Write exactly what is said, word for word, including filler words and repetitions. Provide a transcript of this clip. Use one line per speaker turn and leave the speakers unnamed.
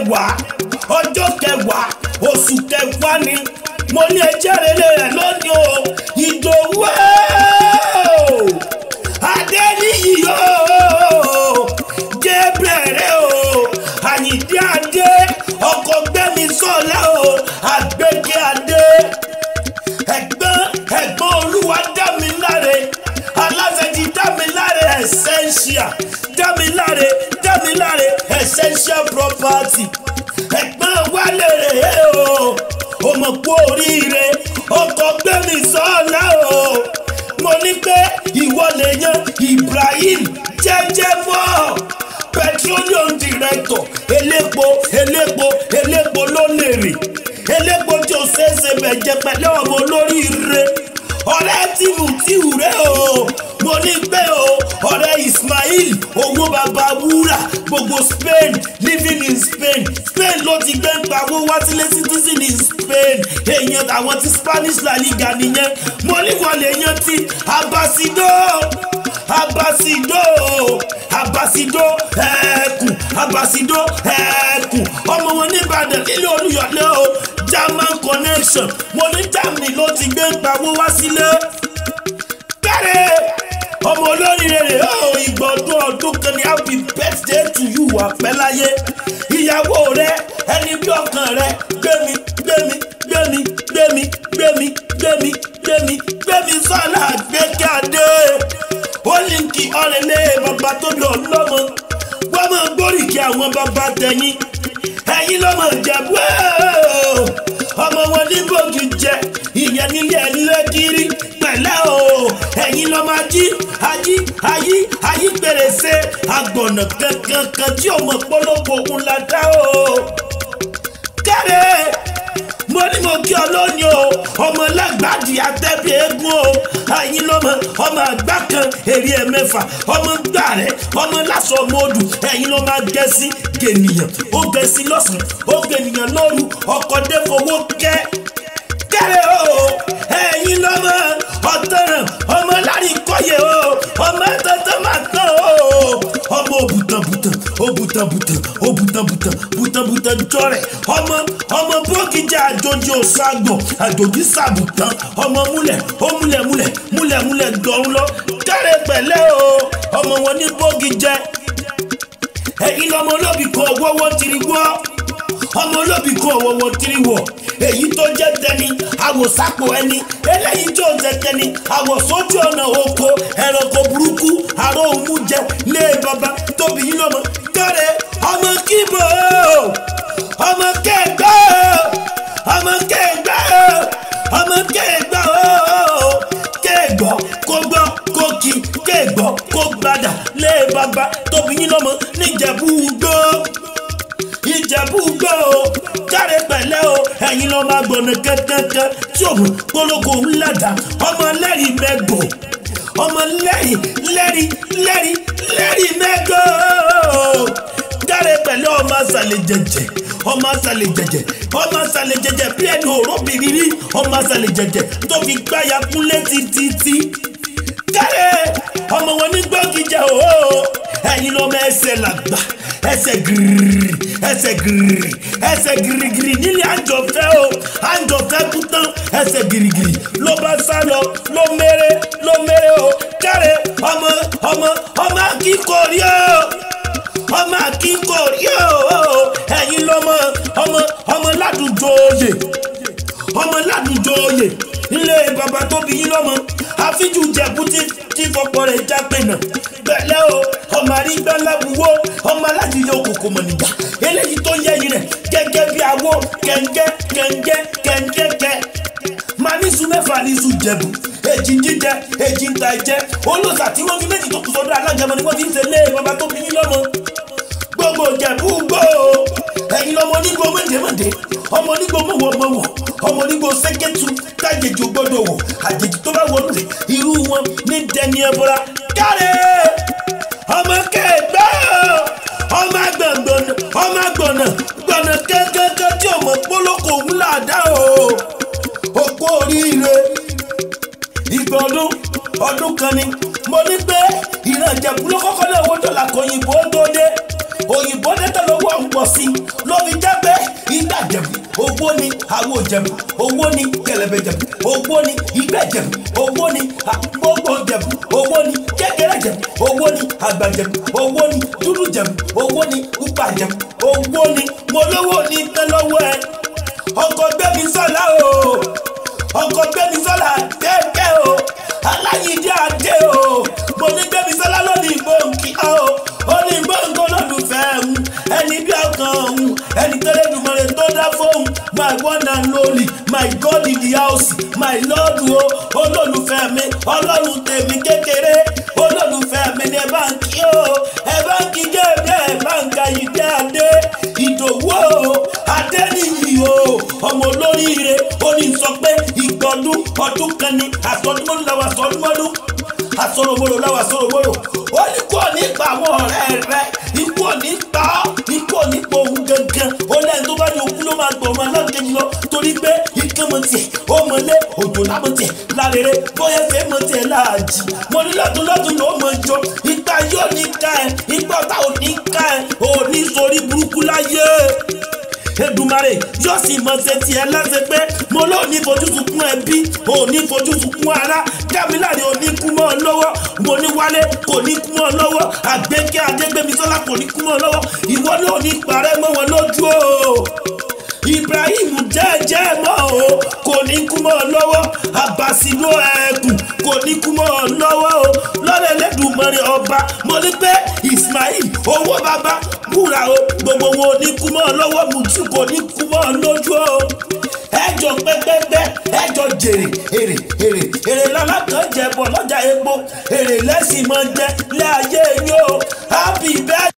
kẹwàá ọjọ́ kẹwàá oṣù kẹwàá ni mo ní ẹjẹ́ rere rẹ̀ lónìí o Ìdòwú Adéníyì o Gabriel o Àyìndé Adé ọkọ̀ Gbémisọ́lá o Àgbékẹ́ Adé ẹ̀gbọ́n ẹ̀gbọ́n Olúwadámiláre aláṣẹ ti Dámiláre essential Dámiláre Dámiláre essential property ẹ̀gbọ́n Wálé rèé o ó mọ̀ kú oríire ọkọ̀ Gbémisọ́lá o mo ní pé ìwọ lè yan Ibrahim jẹ́jẹ́ mọ́ petroleum director elépo elépo elépo ló lè rè elépo tí o ṣe é ṣe bẹ̀jẹ̀ pẹ̀lú ọmọ olóríire ọ̀rẹ́ tìmù tìwù rẹ o mo ní pé o ọ̀rẹ́ Ismail owó bàbá wúrà gbogbo Spain living in Spain Spain ló ti gbé ń pawó wá sílé citizen in Spain èèyàn àwọn ti Spanish La Liga nìyẹn mo ní wọ́n lè yan ti Abasido Abasido Abasido ẹ̀ẹ́kùn Abasido ẹ̀ẹ́kùn ọmọ wọn ní Ìbàdàn nílé Olúyọ̀lé o German connection mo ní Germany ló ti gbé ń pawó wá sílé kẹ́rẹ́ ọmọ olóríire rẹ̀ ó ìgbọ̀dún ọdún kan ní happy birthday to you àpẹ́láyé ìyàwó rẹ̀ ẹni bí ọkàn rẹ̀ gbémi gbémi gbémi gbémi gbémi gbémi gbémi gbémi Sọ́lá Àgbékẹ́ Adé ó ní kí ọ̀rẹ́lẹ̀ bàbá tó lọ lọ́mọ wọ́n máa gbóríkì àwọn bàbá tẹ̀yìn ẹ̀yin lọ́mọ Ìjẹ̀bú ọmọ wọn ní gbòógì jẹ ìyẹn nílé ẹlẹ́gìrì pẹ̀lẹ́ o ẹ̀yin lọ́mọ ají ají ayí ayí pèrèsè agbọ̀nà kankan tí ọmọ pọ́lọ́pọ̀ òun la dá o kẹ́rẹ́ mo ní mo kí ọ lónìí o ọmọ lágbàdì àtẹ́bí eégún o ẹ̀yin lọ́mọ ọmọ àgbà kan èrè ẹ̀ mẹ́fà ọmọ gbà rẹ̀ ọmọ lásán mọ́ọ̀dù ẹ̀yin ló máa gẹ̀ẹ́sì gènìyàn ó gẹ̀ẹ́sì lọ́sàn-án ó gènìyàn lóru ọkọ̀ dé fowó kẹ́ kẹ́rẹ́ o ẹ̀yin lọ́mọ ọ̀tọ̀ràn ọmọ láàrin kọ́yè o ọmọ tọ́tọ́ máa tán o ọmọ òbútanbútan òbútanbútan òbútanbútan bútanbútan jọrẹ ọmọ ọmọ bókìjà àjòjì òṣàgbọ̀n àjòjì sàbùtàn ọmọ múlẹ̀ ó múlẹ̀ múlẹ̀ múlẹ̀ múlẹ̀ dọ̀rùn lọ kẹ́rẹ́ pẹ̀lẹ́ o ọmọ wọn ní bókìjà ẹ̀yin lọ́mọ olóbì kan wọ́wọ́ tiri wọ́ ọmọ olóbì kan wọ́wọ́ tiri wọ́ èyí tó jẹ́ tẹni àwòsápò ẹni eléyìí tó jẹ́ tẹni àwòsójú ọ̀nà oko ẹranko burúkú àrò òun jẹ lé bàbá tóbi yín lọ́mọ kẹ́rẹ́ ọmọ kíbo ọmọ kẹgbẹ́ ọmọ kẹgbẹ́ ọmọ kẹgbẹ́ kẹgbọ́ kó gbọ́ kó kí kẹgbọ́ kó gbadà lé bàbá tóbi yín lọ́mọ níjẹ̀bú gbó Ìjẹ̀bú gbó o káre pẹ̀lẹ́ o ẹ̀yin lọ́ máa gbọ̀nà kẹ́kẹ́kẹ́ tí òun polówó ńlẹ̀dá ọmọ lẹ́rìí mẹ́gbò ọmọ lẹ́rìí lẹ́rìí lẹ́rìí lẹ́rìí mẹ́gbò káre pẹ̀lẹ́ ọmọ àṣàlẹ̀ jẹ̀jẹ̀ ọmọ àṣàlẹ̀ jẹ̀jẹ̀ ọmọ àṣàlẹ̀ jẹ̀jẹ̀ bí ẹni òróbìnrin rí ọmọ àṣàlẹ̀ jẹ̀jẹ̀ tó fi gbáya kúnlé títí káre ọmọ wọn ní gbọ́gìjà o ẹ̀yin lọ́mọ ẹsẹ̀ làgbà ẹsẹ̀ gírírí ẹsẹ̀ gírírí ẹsẹ̀ gírígírí nílé àjọfẹ́ o àjọfẹ́ kú tán ẹsẹ̀ gírígírí ló bá sá lọ ló mèrè ló mèrè o káre ọmọ ọmọ ọmọ akíkọ̀ọ́rí o ọmọ akíkọ̀ọ́rí o ẹ̀yin lọ́mọ ọmọ ọmọ ládùjọ oyè ọmọ ládùjọ oyè ilé bàbá tó bí yín lọ́mọ àfíjù Jẹ̀bú tí fọpọ̀ rẹ̀ jápé náà pẹ̀lẹ́ o ọmọ àrígbá láwùwọ́ ọmọ aládìyẹ òkòkò mọ̀ nígbà eléyìí tó yẹ yìí rẹ̀ gẹ́gẹ́ bí awó kẹ̀ǹgẹ́ kẹ̀ǹgẹ́ kẹ̀ǹgẹ́ kẹ́ máa níṣu mẹ́fà níṣu Jẹ̀bú èjì ń jíjẹ èjì ń ta ẹ̀jẹ̀ olóòsà tí wọ́n fi méjì tó kù sọ́dọ̀ alágẹmọ ni wọ́n fi ń ṣe lé bàbá tó bí yín lọ́mọ gbogbo Jẹ̀bú gbó ẹ̀yin lọ́mọ onígbò mọ̀dẹ́mọ̀dẹ́ ọmọ onígbò mọ̀wọ̀mọ̀wọ̀ ọmọ onígbò sẹ́kẹ́tù kájèjì gbọ́dọ̀ wọ̀ àjèjì tó bá wọnú rẹ̀ irú wọn ní dẹni ẹbọra káre ọmọ kẹgbẹ́ ọmọ agbọ̀ngbọ̀nà ọmọ agbọ̀nà gbọ̀nà kẹ́kẹ́kẹ́ tí ọmọ pólókò ńlá dá o òkú oríire ìgbọ̀dún ọdún kan ni mo ní pé ìran Ìjẹ̀bú ló kọ́kọ́ lé owó dọ́là kò òyìnbó tó dé òyìnbó dé tó lówó ń pọ̀ sí ló fi àwo Ìjẹ̀bú owó ni kẹlẹ̀bẹ̀ Ìjẹ̀bú owó ni ìgbẹ́ Ìjẹ̀bú owó ni gbogbo Ìjẹ̀bú owó ni kékeré Ìjẹ̀bú owó ni àgbà Ìjẹ̀bú owó ni dúdú Ìjẹ̀bú owó ni pupa Ìjẹ̀bú owó ni mo lówó ní tán lọ́wọ́ ẹ ọkọ̀ Gbémisọ́lá o ọkọ̀ Gbémisọ́lá kéèké o Aláyídé Adé o mo ní Gbémisọ́lá lónìí gbòǹkì o ó ní gbòǹkì olólùfẹ́ ń ẹni bí ọkàn ń ẹni tó lè dùnmọ̀ rẹ̀ tó dá fóun my one and only my God in the house my Lord o olólùfẹ́ mi ọlọ́run tèmi kékeré olólùfẹ́ mi ní ẹ bá ń kí o ẹ bá ń kí Gabriel ẹ bá ń ka Ayídé Adé Ìdòwú o Adéníyì o ọmọ olóríire ó ní sọ pé ìgbọ̀dún ọdún kan ní àsọdúnmọ́dún làwọn àsọdúnmọ́dún àsọ̀rọ̀mọ́dún làwọn àsọ̀rọ̀mọ́dún ó ní kò ní pa àwọn ọ̀rẹ́ rẹ ikú ò ní pa ọ́ ikú ò ní pa òun gangan ó lẹ́yìn tó bá ní okú ló máa gbọ̀ ọmọ aláǹkejì lọ torí pé ikán mọ tiẹ̀ ó mọlé òjò lámọ tiẹ̀ lárere bóyá ṣe mọ tiẹ̀ láàjì mo ní lọ́dún lọ́dún ló mọ jọ ipa yóò ní ká ẹ ipa ọ̀tá ò ní ká ẹ ò ní sórí burúkú láyé Èdùmàrè yóò sì mọ ṣe tiẹ̀ láṣẹ pé mo ló ní fojú sunkún ẹbí ò ní fojú sunkún ara Dámiláre ò ní kú mọ́ ọ lọ́wọ́ mo ní Wálé kò ní kú mọ́ ọ lọ́wọ́ Àgbékẹ́ Adégbémisọ́lá kò ní kú mọ́ ọ lọ́wọ́ ìwọ ló ní parẹ́ mọ́ wọn lójú o Ibrahim jẹ́jẹ́ mọ́ o kò ní kú mọ́ ọ lọ́wọ́ Àbàsílò ẹ̀kùn kò ní kú mọ́ ọ lọ́wọ́ o lọ́dẹ̀ Ẹlẹ́dùmarè ọba mo ní pé Ismail owó bàbá búra o gbogbo wo ní kú mọ́ ọ lọ́wọ́ Mùtú kò ní kú mọ́ ọ lójú o ẹjọ pẹpẹpẹ ẹjọ jèrè èrè èrè èrè lọ́la kan jẹ bọ̀ lọ́jà epo èrè lẹ́sìn mọ́ jẹ lé ayé yóò happy birthday.